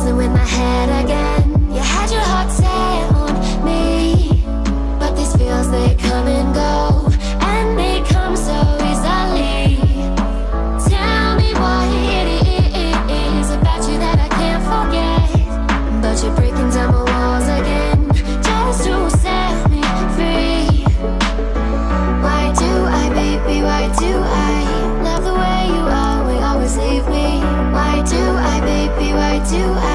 messing with my head again. You had your heart set on me, but these feels, they come and go, and they come so easily. Tell me what it is about you that I can't forget, but you're breaking down my walls again, just to set me free. Why do I, baby, why do I love the way you are, we always leave me? Why do I, baby, why do I